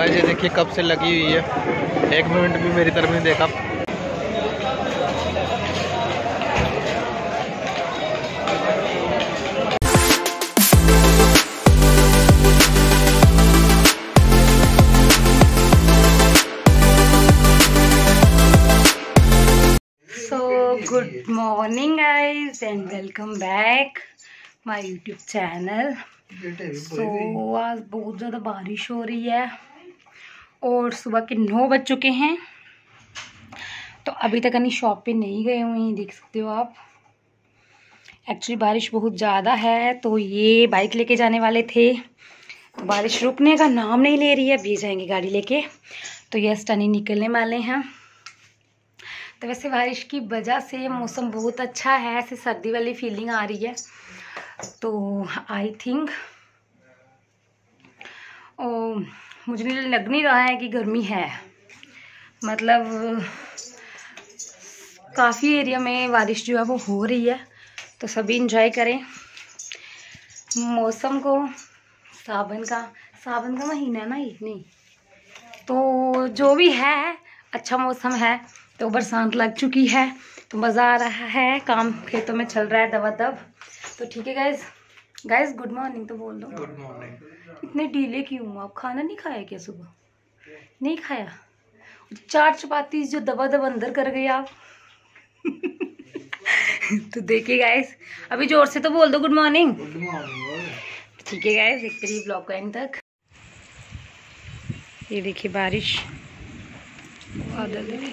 Guys ये देखिए कब से लगी हुई है, एक मिनट भी मेरी तरफ नहीं देखा। Good morning guys and welcome back my YouTube channel. So आज बहुत ज़्यादा बारिश हो रही है और सुबह के 9 बज चुके हैं। तो अभी तक अपनी शॉप पे नहीं गए हुए हैं, देख सकते हो आप। एक्चुअली बारिश बहुत ज़्यादा है, तो ये बाइक लेके जाने वाले थे, तो बारिश रुकने का नाम नहीं ले रही है। अभी जाएंगे गाड़ी लेके, तो ये स्टनी निकलने वाले हैं। तो वैसे बारिश की वजह से मौसम बहुत अच्छा है, ऐसे सर्दी वाली फीलिंग आ रही है। तो आई थिंक मुझे लग नहीं रहा है कि गर्मी है, मतलब काफ़ी एरिया में बारिश जो है वो हो रही है। तो सभी इंजॉय करें मौसम को। सावन का महीना है ना ये, नहीं तो जो भी है अच्छा मौसम है। तो बरसात लग चुकी है, तो मज़ा आ रहा है, काम खेतों में चल रहा है दबादब। तो ठीक है गाइज गुड मॉर्निंग तो बोल दो। Good morning. इतने डीले क्यों? आप खाना नहीं खाया क्या? सुबह नहीं खाया? 4 चपाती जो दबादब अंदर कर गए आप। तो देखिए गाइज, अभी जोर से तो बोल दो गुड मॉर्निंग। ठीक है गाइज, देखते रहिए ब्लॉग को एंड तक। ये देखिए बारिश, बादल देखिए।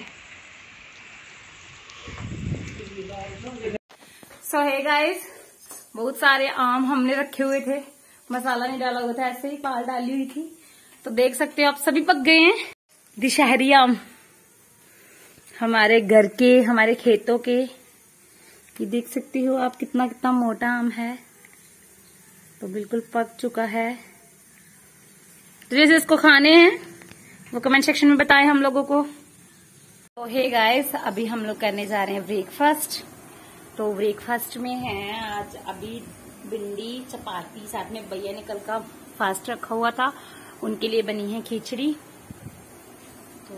सो हे गाइस, बहुत सारे आम हमने रखे हुए थे, मसाला नहीं डाला हुआ था, ऐसे ही काल डाली हुई थी। तो देख सकते हो आप सभी पक गए हैं। दशहरी आम हमारे घर के, हमारे खेतों के। ये देख सकते हो आप कितना कितना मोटा आम है, तो बिल्कुल पक चुका है। तो जैसे इसको खाने हैं वो कमेंट सेक्शन में बताएं हम लोगों को। तो हे गाइस, अभी हम लोग करने जा रहे हैं ब्रेकफास्ट। तो ब्रेकफास्ट में है आज अभी भिंडी चपाती, साथ में भैया ने कल का फास्ट रखा हुआ था, उनके लिए बनी है खिचड़ी। तो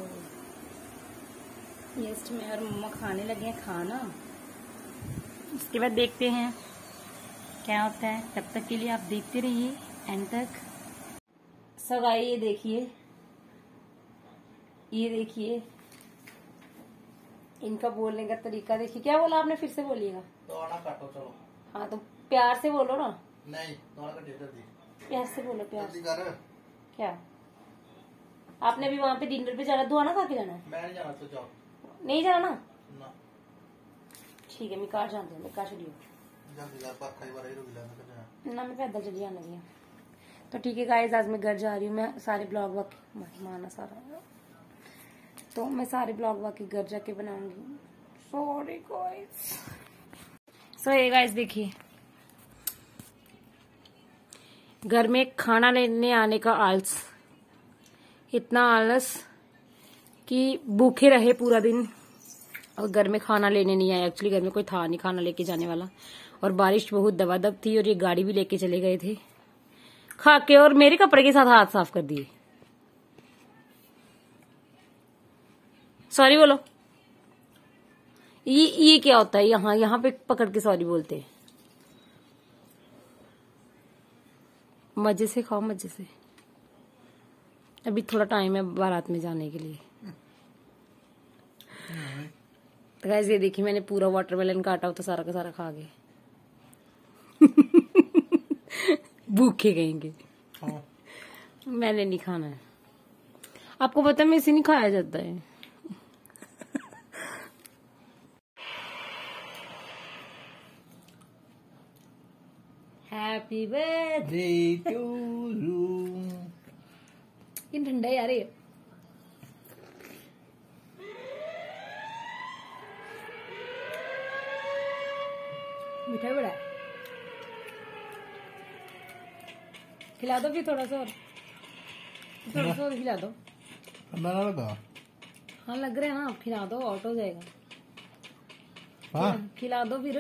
यस्ट में और मम्मा खाने लगे हैं खाना। उसके बाद देखते हैं क्या होता है, तब तक के लिए आप देखते रहिए एंड तक। सब आइए, ये देखिए इनका बोलने का तरीका देखिए। क्या बोला आपने? फिर से बोलिएगा। काटो चलो। हाँ तो प्यार से बोलो ना। नहीं, प्यार से बोलो, प्यार से। क्या आपने भी वहाँ पे डिनर पे जाना, दुआना खा के जाना है? मैं नहीं जाना, तो जाओ। नहीं जाना ना? ना। ठीक है, मैं कार जानती हूँ, मैं कार चलिए ना, मैं पैदल चली जाने लगी। तो ठीक है गाइस, आज मैं घर जा रही हूँ। मैं सारे ब्लॉग माना सारा, तो मैं सारे ब्लॉग वाकई घर जाके बनाऊंगी। Sorry guys. सो ये गाइस देखिए, घर में खाना लेने आने का आलस, इतना आलस कि भूखे रहे पूरा दिन और घर में खाना लेने नहीं आया। एक्चुअली घर में कोई था नहीं खाना लेके जाने वाला, और बारिश बहुत दबादब थी, और ये गाड़ी भी लेके चले गए थे खा के, और मेरे कपड़े के साथ हाथ साफ कर दिए। सॉरी बोलो। ये क्या होता है? यहाँ पे पकड़ के सॉरी बोलते हैं। मजे से खाओ, मजे से। अभी थोड़ा टाइम है बारात में जाने के लिए। तो गाइस ये देखिए, मैंने पूरा वाटरमेलन काटा, तो सारा का सारा खा गए। भूखे गएंगे। मैंने नहीं खाना है, आपको पता है, मैं इसे नहीं खाया जाता है। Happy birthday to you. इन ठंडा यार ये। मीठा बड़ा है, खिला दो फिर थोड़ा सा और, खिला दो। लगा? हाँ लग रहा है ना, खिला दो, आउट हो जाएगा। हाँ? खिला दो फिर।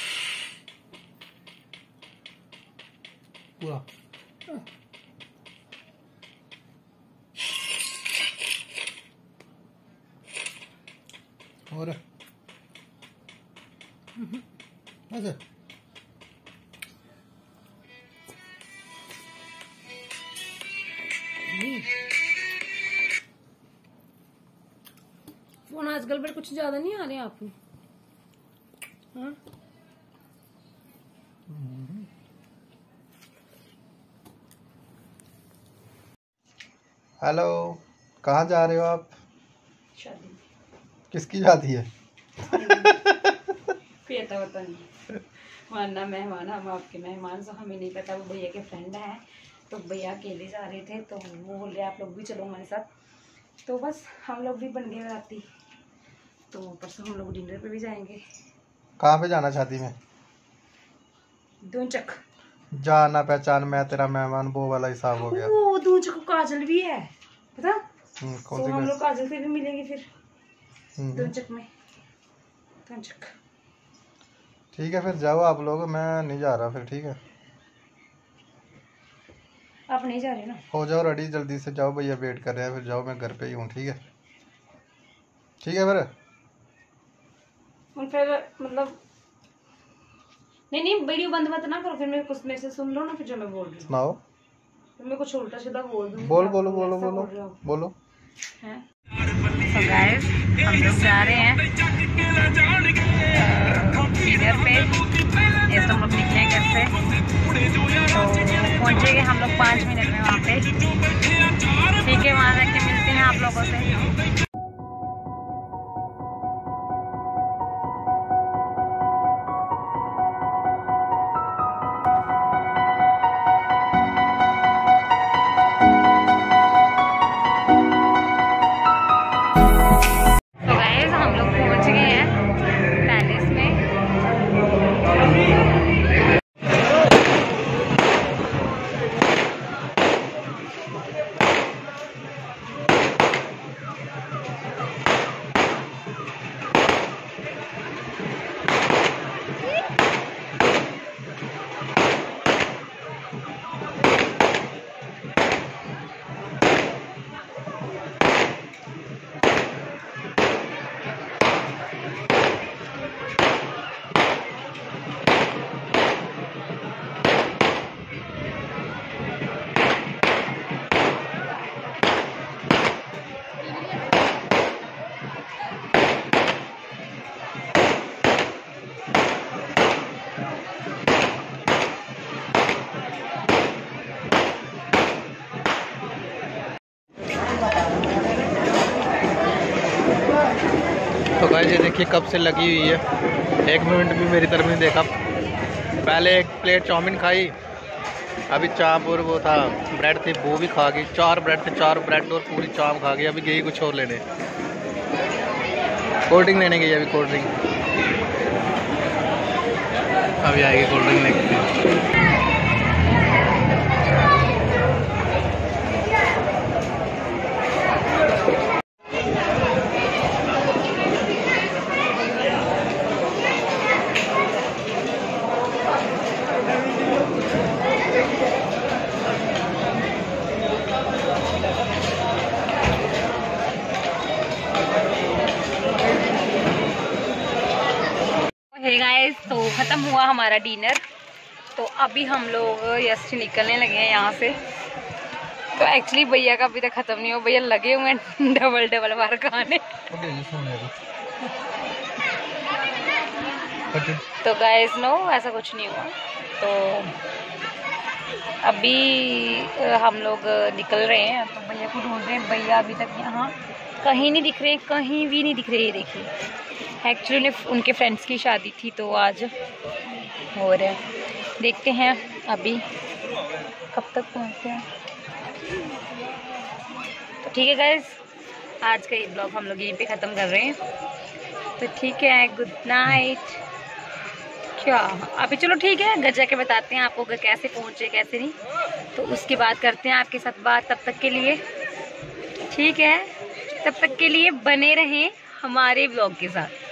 पूरा और अच्छा फोन आजकल पर कुछ ज्यादा नहीं आ रहे आप में? हाँ? हेलो, कहाँ जा रहे हो आप? शादी। किसकी शादी है? पता नहीं, वरना मेहमान, हम आपके मेहमान, सो हमें नहीं पता। वो भैया के फ्रेंड हैं, तो भैया अकेले जा रहे थे, तो वो बोल रहे आप लोग भी चलो हमारे साथ। तो बस हम लोग भी बन गए राती, तो परसों हम लोग डिनर पे भी जाएंगे। कहाँ पे जाना शादी में? दूनचक। जाना पहचान, मैं तेरा मेहमान, वो वाला हिसाब हो गया। वो दूनचक को काजल भी है पता। कौन तो सी? हम लोग काजल से भी मिलेंगे फिर दूनचक में। दूनचक ठीक है, फिर जाओ आप लोग, मैं नहीं जा रहा फिर। ठीक है, आप नहीं जा रहे ना? हो जाओ रेडी, जल्दी से जाओ, भैया वेट कर रहे हैं। फिर जाओ, मैं घर पे ही हूँ। ठीक है, ठीक है। फिर मतलब नहीं वीडियो बंद मत ना करो, फिर मेरे कुछ मेरे से सुन लो ना, फिर जो मैं बोल रही हूँ सुनाओ। फिर मैं कुछ उल्टा सीधा बोल दूँगी। बोलो बोलो। हैं? So guys, हम लोग जा रहे हैं डिनर पे। इस हम लोग निकले हैं घर से, तो पहुँचेंगे हम लोग 5 मिनट में वहाँ पे। ठीक है, वहाँ जाके मिलते हैं आप लोगों से। तो गाइस ये देखिए कब से लगी हुई है, 1 मिनट भी मेरी तरफ नहीं देखा। पहले 1 प्लेट चाउमीन खाई, अभी चाप और वो था ब्रेड थी, वो भी खा गई। 4 ब्रेड थे, 4 ब्रेड और पूरी चाप खा गई। अभी गई कुछ और लेने, कोल्ड ड्रिंक लेने गई अभी। कोल्ड ड्रिंक अभी आएगी, कोल्ड ड्रिंक लेके। हे गाइस, तो ख़त्म हुआ हमारा डिनर। तो अभी हम लोग यस निकलने लगे हैं यहाँ से। तो एक्चुअली भैया का अभी तक ख़त्म नहीं हुआ, भैया लगे हुए हैं डबल बार खाने। तो गाइस नो, ऐसा कुछ नहीं हुआ। तो अभी हम लोग निकल रहे हैं, तो भैया को ढूंढ रहे हैं। भैया अभी तक यहाँ कहीं नहीं दिख रहे, कहीं भी नहीं दिख रहे। ये देखिए, एक्चुअली उनके फ्रेंड्स की शादी थी, तो आज हो रहा है। देखते हैं अभी कब तक पहुँचते हैं। तो ठीक है गाइस, आज का ये ब्लॉग हम लोग यहीं पे ख़त्म कर रहे हैं। तो ठीक है, गुड नाइट। क्या अभी चलो ठीक है, घर जाके बताते हैं आपको कैसे पहुँचे कैसे नहीं, तो उसके बाद करते हैं आपके साथ बात। तब तक के लिए ठीक है, तब तक के लिए बने रहें हमारे ब्लॉग के साथ।